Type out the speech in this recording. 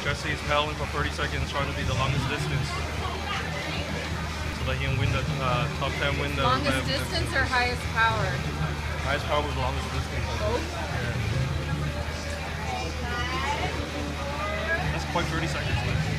Jesse is pedaling for 30 seconds, trying to be the longest distance, so that he can win the top 10 win the longest distance or highest power? Highest power was the longest distance. Both? Yeah. That's quite 30 seconds.